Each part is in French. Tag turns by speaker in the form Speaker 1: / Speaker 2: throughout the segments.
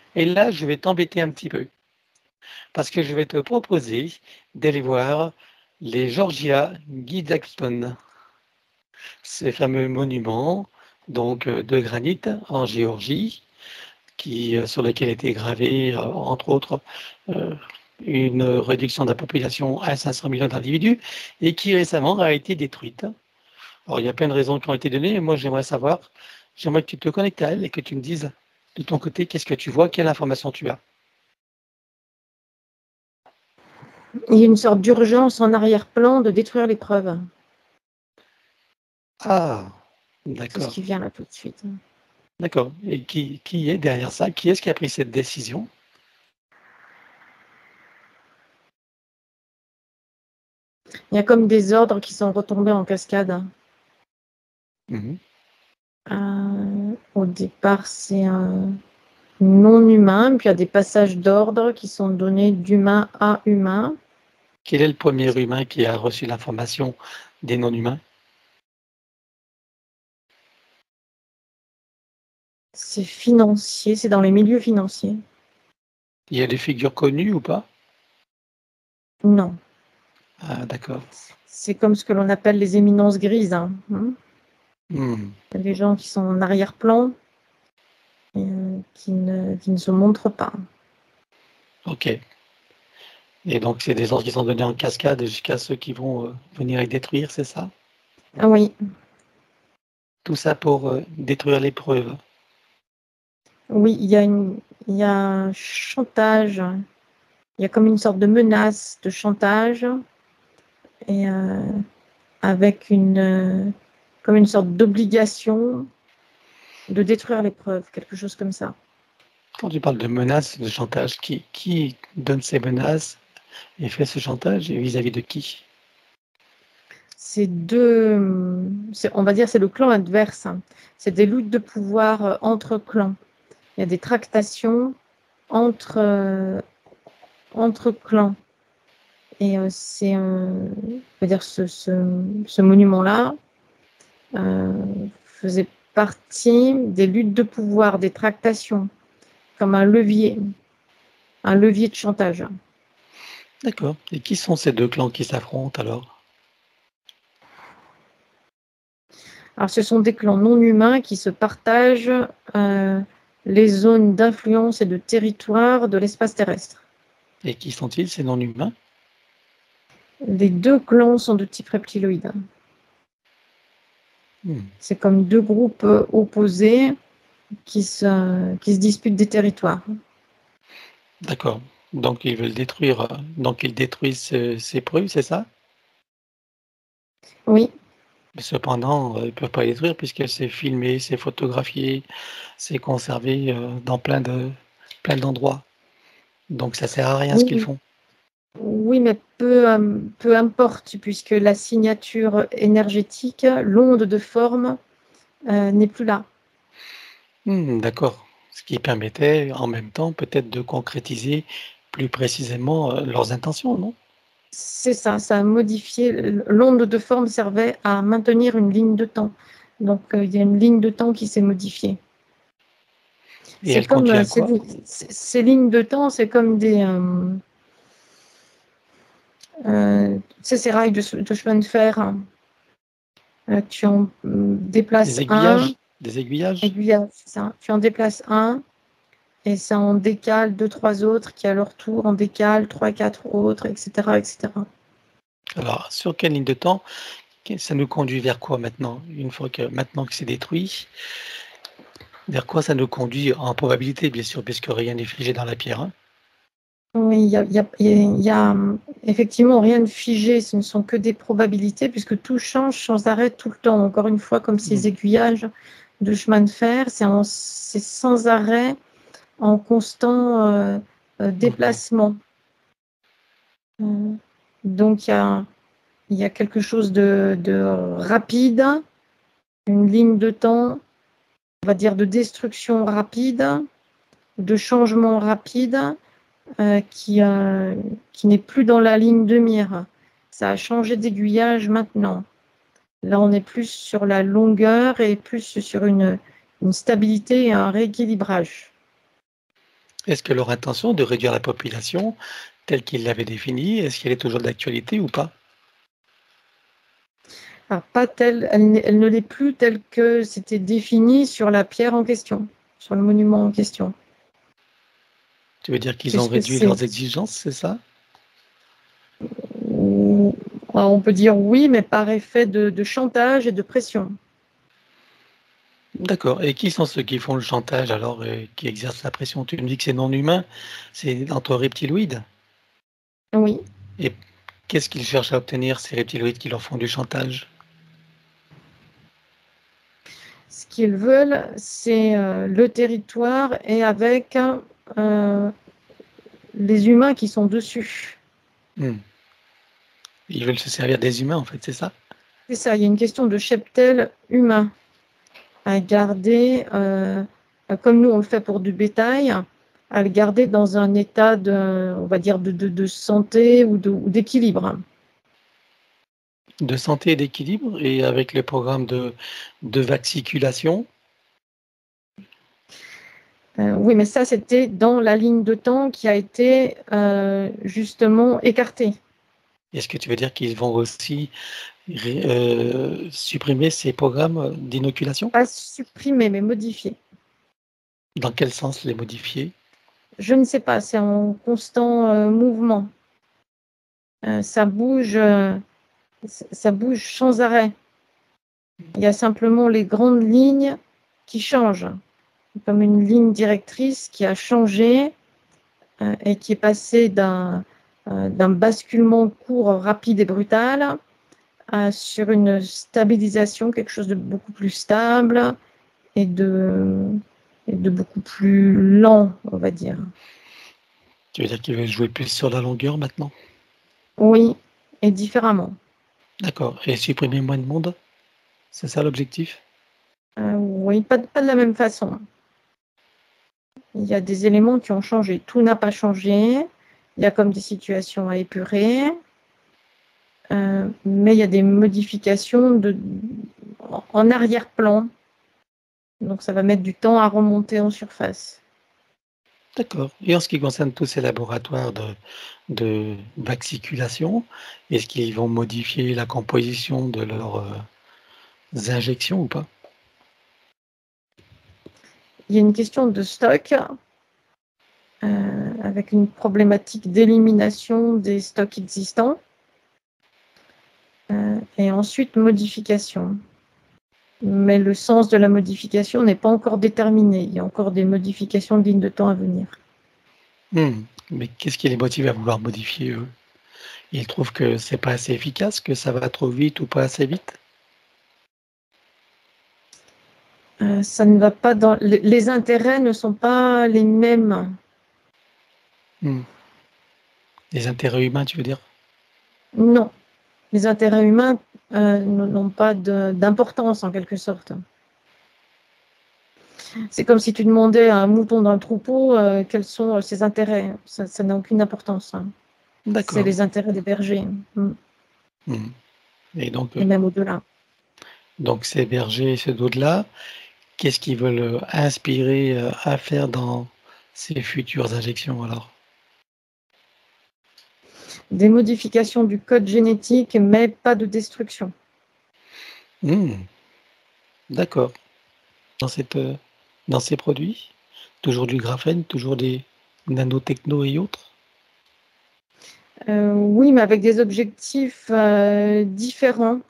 Speaker 1: Et là, je vais t'embêter un petit peu, parce que je vais te proposer d'aller voir les Georgia Guidestones, ces fameux monuments donc de granit en Géorgie, sur lesquels était gravé, entre autres, une réduction de la population à 500 millions d'individus, et qui récemment a été détruite. Alors, il y a plein de raisons qui ont été données, et moi j'aimerais que tu te connectes à elle et que tu me dises de ton côté qu'est-ce que tu vois, quelle information tu as.
Speaker 2: Il y a une sorte d'urgence en arrière-plan de détruire les preuves.
Speaker 1: Ah,
Speaker 2: C'est ce
Speaker 1: d'accord.
Speaker 2: qui vient là tout de suite.
Speaker 1: D'accord. Et qui est derrière ça? Qui est-ce qui a pris cette décision?
Speaker 2: Il y a comme des ordres qui sont retombés en cascade.
Speaker 1: Mhm.
Speaker 2: Au départ, c'est un non-humain, puis il y a des passages d'ordre qui sont donnés d'humain à humain.
Speaker 1: Quel est le premier humain qui a reçu l'information des non-humains?
Speaker 2: C'est financier, c'est dans les milieux financiers.
Speaker 1: Il y a des figures connues ou pas?
Speaker 2: Non.
Speaker 1: Ah, d'accord.
Speaker 2: C'est comme ce que l'on appelle les éminences grises.
Speaker 1: Hmm.
Speaker 2: Les gens qui sont en arrière-plan et qui ne se montrent pas.
Speaker 1: Ok. Et donc, c'est des ordres qui sont donnés en cascade jusqu'à ceux qui vont venir les détruire, c'est ça?
Speaker 2: Ah oui,
Speaker 1: Tout ça pour détruire les preuves.
Speaker 2: oui, il y a un chantage. Il y a comme une sorte de menace de chantage et avec comme une sorte d'obligation de détruire les preuves, quelque chose comme ça.
Speaker 1: Quand tu parles de menaces, de chantage, qui donne ces menaces et fait ce chantage et vis-à-vis de qui?
Speaker 2: On va dire, c'est le clan adverse. C'est des luttes de pouvoir entre clans. Il y a des tractations entre clans. Et on va dire, ce monument-là faisait partie des luttes de pouvoir, des tractations, comme un levier de chantage.
Speaker 1: D'accord. Et qui sont ces deux clans qui s'affrontent alors?
Speaker 2: Alors, ce sont des clans non humains qui se partagent les zones d'influence et de territoire de l'espace terrestre.
Speaker 1: Et qui sont-ils, ces non-humains?
Speaker 2: Les deux clans sont de type reptiloïde. C'est comme deux groupes opposés qui se disputent des territoires.
Speaker 1: D'accord. Donc ils veulent détruire, donc ils détruisent ces preuves, c'est ça?
Speaker 2: Oui,
Speaker 1: Mais cependant, ils ne peuvent pas les détruire puisque c'est filmé, c'est photographié, c'est conservé dans plein d'endroits. Donc ça sert à rien ce qu'ils
Speaker 2: oui,
Speaker 1: font.
Speaker 2: oui, mais peu importe, puisque la signature énergétique, l'onde de forme, n'est plus là.
Speaker 1: D'accord. Ce qui permettait en même temps peut-être de concrétiser plus précisément leurs intentions, non?
Speaker 2: C'est ça, ça a modifié. L'onde de forme servait à maintenir une ligne de temps. Donc, il y a une ligne de temps qui s'est modifiée.
Speaker 1: Et
Speaker 2: C'est
Speaker 1: elle
Speaker 2: comme
Speaker 1: conduit à quoi?
Speaker 2: ces lignes de temps, c'est comme ces rails de chemin de fer. Tu en déplaces
Speaker 1: Des
Speaker 2: un,
Speaker 1: aiguillages? Des aiguillages?
Speaker 2: aiguillage, c'est ça. Tu en déplaces un, et ça en décale deux, trois autres qui, à leur tour, en décalent trois, quatre autres, etc., etc.
Speaker 1: Alors, sur quelle ligne de temps? Ça nous conduit vers quoi maintenant? Maintenant que c'est détruit, vers quoi ça nous conduit en probabilité, bien sûr, puisque rien n'est figé dans la pierre, hein?
Speaker 2: Oui, il y a effectivement rien de figé, ce ne sont que des probabilités, puisque tout change sans arrêt tout le temps. Encore une fois, comme ces
Speaker 1: Mmh.
Speaker 2: aiguillages de chemin de fer, c'est sans arrêt, en constant
Speaker 1: OK.
Speaker 2: déplacement. Euh, donc, il y a quelque chose de rapide, une ligne de temps, on va dire de destruction rapide, de changement rapide, qui n'est plus dans la ligne de mire. Ça a changé d'aiguillage maintenant. Là, on est plus sur la longueur et plus sur une stabilité et un rééquilibrage.
Speaker 1: Est-ce que leur intention de réduire la population telle qu'ils l'avaient définie, est-ce qu'elle est toujours d'actualité ou pas?
Speaker 2: Alors, pas telle, elle ne l'est plus telle que c'était défini sur la pierre en question, sur le monument en question.
Speaker 1: Tu veux dire qu'ils ont
Speaker 2: Puisque
Speaker 1: réduit
Speaker 2: c'est,
Speaker 1: leurs exigences, c'est ça?
Speaker 2: on peut dire oui, mais par effet de chantage et de pression.
Speaker 1: D'accord. Et qui sont ceux qui font le chantage alors, qui exercent la pression? Tu me dis que c'est non humain, c'est entre reptiloïdes?
Speaker 2: Oui.
Speaker 1: Et qu'est-ce qu'ils cherchent à obtenir, ces reptiloïdes qui leur font du chantage?
Speaker 2: Ce qu'ils veulent, c'est le territoire et avec les humains qui sont dessus.
Speaker 1: Mmh. Ils veulent se servir des humains, en fait, c'est ça?
Speaker 2: C'est ça, il y a une question de cheptel humain à garder, comme nous on le fait pour du bétail, à le garder dans un état de, on va dire, de santé ou d'équilibre.
Speaker 1: De santé et d'équilibre et avec le programme de vaxiculation?
Speaker 2: Oui, mais ça, c'était dans la ligne de temps qui a été justement écartée.
Speaker 1: Est-ce que tu veux dire qu'ils vont aussi supprimer ces programmes d'inoculation?
Speaker 2: Pas supprimée, mais modifiée.
Speaker 1: Dans quel sens les modifier?
Speaker 2: Je ne sais pas, c'est en constant mouvement. Ça bouge, ça bouge sans arrêt. Il y a simplement les grandes lignes qui changent, comme une ligne directrice qui a changé et qui est passée d'un basculement court, rapide et brutal sur une stabilisation, quelque chose de beaucoup plus stable et de beaucoup plus lent, on va dire.
Speaker 1: Tu veux dire qu'ils veulent jouer plus sur la longueur maintenant?
Speaker 2: Oui, et différemment.
Speaker 1: D'accord et supprimer moins de monde? C'est ça l'objectif?
Speaker 2: Oui, pas de la même façon. Il y a des éléments qui ont changé. Tout n'a pas changé. Il y a comme des situations à épurer. Mais il y a des modifications en arrière-plan. Donc, ça va mettre du temps à remonter en surface.
Speaker 1: D'accord et en ce qui concerne tous ces laboratoires de vaxiculation, est-ce qu'ils vont modifier la composition de leurs, injections ou pas?
Speaker 2: Il y a une question de stock avec une problématique d'élimination des stocks existants et ensuite modification. Mais le sens de la modification n'est pas encore déterminé. Il y a encore des modifications dignes de temps à venir.
Speaker 1: Mais qu'est-ce qui les motive à vouloir modifier, eux? Ils trouvent que c'est pas assez efficace, que ça va trop vite ou pas assez vite?
Speaker 2: Ça ne va pas dans les intérêts ne sont pas les mêmes.
Speaker 1: Mmh. Les intérêts humains, tu veux dire?
Speaker 2: Non, les intérêts humains n'ont pas d'importance en quelque sorte. C'est comme si tu demandais à un mouton dans le troupeau quels sont ses intérêts. Ça n'a aucune importance, hein. C'est
Speaker 1: D'accord.
Speaker 2: les intérêts des bergers,
Speaker 1: Mmh et
Speaker 2: et même au-delà.
Speaker 1: donc ces bergers, ces dogs-là, qu'est-ce qu'ils veulent, inspirer, à faire dans ces futures injections alors?
Speaker 2: Des modifications du code génétique, mais pas de destruction.
Speaker 1: Mmh, d'accord. Dans cette, dans ces produits? Toujours du graphène, toujours des nanotechno et autres?
Speaker 2: Oui, mais avec des objectifs différents.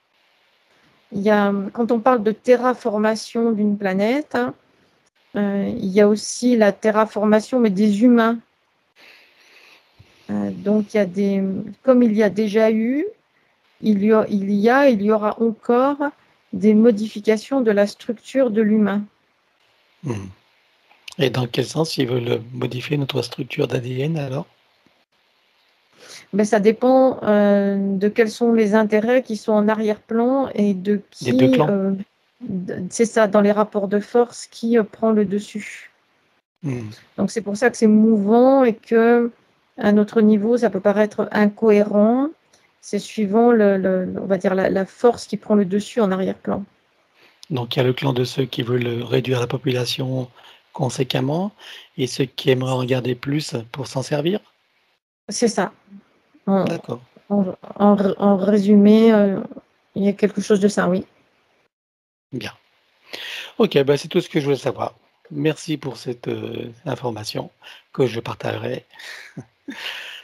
Speaker 2: Quand on parle de terraformation d'une planète, il y a aussi la terraformation, mais des humains. Donc, comme il y a déjà eu, il y aura encore des modifications de la structure de l'humain.
Speaker 1: Mmh et dans quel sens ils veulent, modifier notre structure d'ADN alors?
Speaker 2: Mais ça dépend de quels sont les intérêts qui sont en arrière-plan et de
Speaker 1: Des 2
Speaker 2: qui,
Speaker 1: clans?
Speaker 2: c'est ça, dans les rapports de force, qui prend le dessus.
Speaker 1: Mmh.
Speaker 2: Donc c'est pour ça que c'est mouvant et que à notre niveau, ça peut paraître incohérent. C'est suivant on va dire la force qui prend le dessus en arrière-plan.
Speaker 1: Donc il y a le clan de ceux qui veulent, réduire la population conséquemment et ceux qui aimeraient en regarder plus pour s'en servir?
Speaker 2: C'est ça. En,
Speaker 1: D'accord,
Speaker 2: en résumé, il y a quelque chose de ça, oui.
Speaker 1: bien. OK, bah, c'est tout ce que je voulais savoir. Merci pour cette, information que je partagerai.